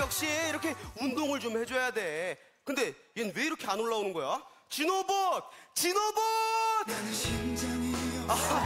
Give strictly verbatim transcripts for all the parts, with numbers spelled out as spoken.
역시 이렇게 운동을 좀 해줘야 돼. 근데 얜 왜 이렇게 안 올라오는 거야? 진호봇! 진호봇! 나는 심장이 없어.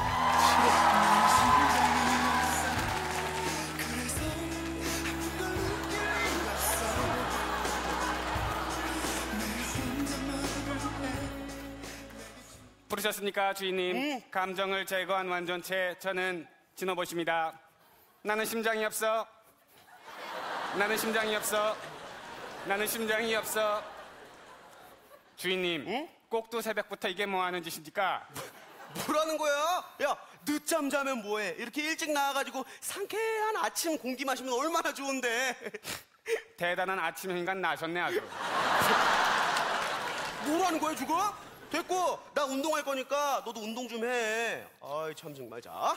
부르셨습니까, 주인님? 응. 감정을 제거한 완전체, 저는 진호봇입니다. 나는 심장이 없어. 나는 심장이 없어. 나는 심장이 없어. 주인님, 응? 꼭두 새벽부터 이게 뭐 하는 짓입니까? 뭐라는 거야? 야, 늦잠 자면 뭐해? 이렇게 일찍 나와가지고 상쾌한 아침 공기 마시면 얼마나 좋은데. 대단한 아침 인간 나셨네, 아주. 뭐라는 거야, 지금? 됐고, 나 운동할 거니까 너도 운동 좀 해. 아이, 참, 정말. 자.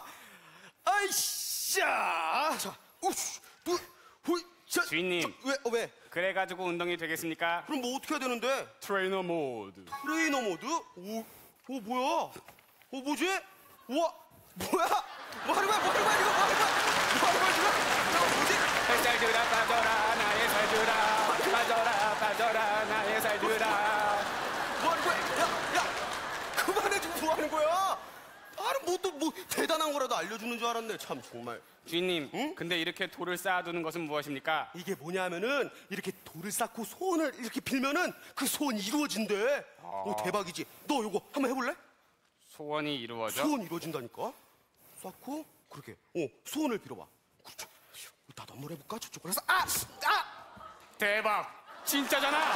아이씨야! 자, 우씨, 두, 후이, 자. 주인님. 저, 왜, 어, 왜? 그래가지고 운동이 되겠습니까? 그럼 뭐 어떻게 해야 되는데? 트레이너 모드. 트레이너 모드? 오, 오, 뭐야? 어, 뭐지? 우와, 뭐야? 뭐 하는 거야, 뭐 하는 거야, 이거 뭐 하는 거야? 뭐 하는 거야, 지금? 야, 뭐지? 살 주라, 빠져라, 나의 살 주라. 빠져라, 빠져라, 나의 살 주라. 뭐 하는 거야? 야, 야, 그만해, 지금 뭐 하는 거야? 나는 뭐 또 뭐 대단한 거라도 알려주는 줄 알았네. 참, 정말. 주인님, 응? 근데 이렇게 돌을 쌓아두는 것은 무엇입니까? 이게 뭐냐면은 이렇게 돌을 쌓고 소원을 이렇게 빌면은 그 소원이 이루어진대. 어, 대박이지. 너 요거 한번 해볼래? 소원이 이루어져? 소원 이루어진다니까. 쌓고 그렇게. 어, 소원을 빌어봐. 그렇죠. 나도 한번 해볼까? 저쪽으로 해서 아, 아. 대박! 진짜잖아!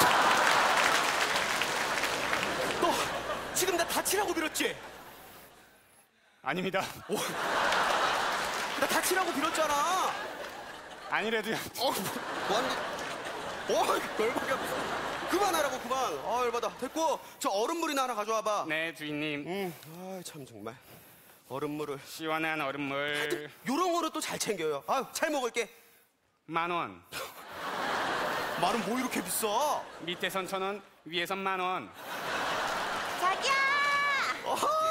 너 지금 나 다치라고 빌었지? 아닙니다. 오, 나 다치라고 빌었잖아. 아니래도요. 어, 뭐 하는 거? 어, 열받게. 그만하라고 그만. 아, 열받아. 됐고 저 얼음물이나 하나 가져와봐. 네, 주인님. 응. 아, 참 정말. 얼음물을. 시원한 얼음물. 요런 거를 또 잘 챙겨요. 아, 잘 먹을게. 만 원. 말은 뭐 이렇게 비싸? 밑에선 천 원, 위에선 만 원. 자기야! 어허!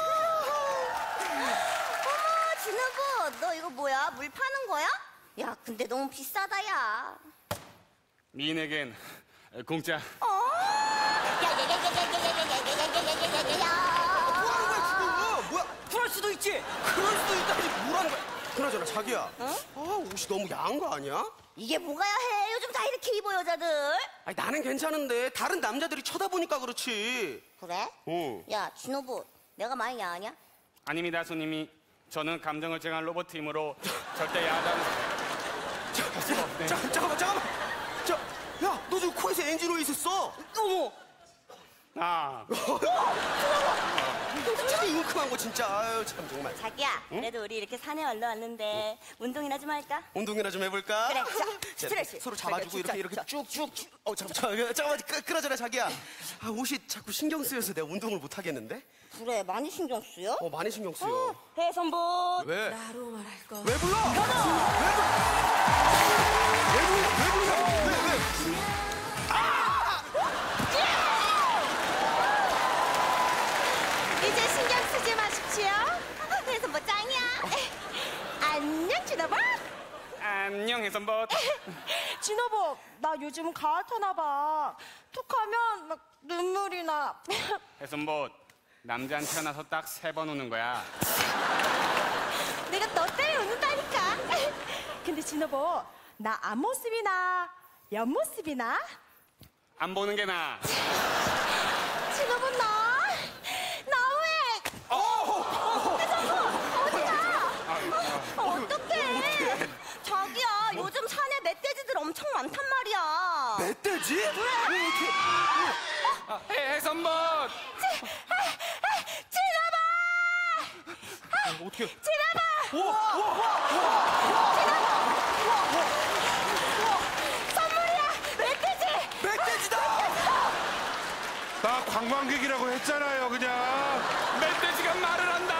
어머, 진우부, 너 이거 뭐야? 물 파는 거야? 야, 근데 너무 비싸다, 야. 미인에겐 공짜. 어? 야야야야야야야야야야야야야야야야야. 뭐 하는 거야 지금? 뭐야? 그럴 수도 있지. 그럴 수도 있다니 뭐라는 거야? 그나저나 자기야. 어? 아, 옷이 너무 야한 거 아니야? 이게 뭐가야 해? 요즘 다 이렇게 입어, 여자들. 아니, 나는 괜찮은데 다른 남자들이 쳐다보니까 그렇지. 그래? 응. 야, 진호부, 내가 많이 야하냐? 아닙니다, 손님이. 저는 감정을 제공한 로봇임으로 절대 야하다는. 네. 잠깐, 잠깐만, 잠깐만. 저, 야, 너 지금 코에서 엔진오일 있었어? 어머, 아, 진짜 잉큼한 거 진짜. 아유, 참 정말. 자기야, 그래도 우리 이렇게 산에 올라왔는데 운동이나 좀 할까? 운동이나 좀 해볼까? 그래, 자, 스트레치. 서로 잡아주고 그래, 이렇게 진짜, 이렇게 쭉쭉. 어, 잠깐, 잠깐, 잠깐만. 그, 그나저나 자기야. 아, 옷이 자꾸 신경 쓰여서 내가 운동을 못 하겠는데? 그래, 많이 신경 쓰여? 어, 많이 신경 쓰여. 해선봇. 왜? 나로 말할 거. 왜 불러? 왜 불러? 왜 불러? 왜 불러? 왜, 왜? 이제 신경 쓰지 마십시오. 해선봇 짱이야. 안녕, 진호봇. 안녕, 해선봇. 진호복, 나 요즘 가을 타나 봐. 툭하면 막 눈물이 나. 해선봇, 남자는 태어나서 딱 세 번 우는 거야. 내가 너 때문에 웃는다니까. 근데 진호복, 나 앞모습이 나, 옆모습이 나? 안 보는 게 나아. 진호복 나, 너무해. 어떡해. 자기야, 요즘 산에 멧돼지들 엄청 많단 말이야. 멧돼지? 그래. 아, 해, 해선봇! 진호봇! 어떻게? 진호봇! 우와, 우와, 우와. 선물이야! 멧돼지! 멧돼지다! 나 관광객이라고 했잖아요, 그냥. 멧돼지가 말을 한다!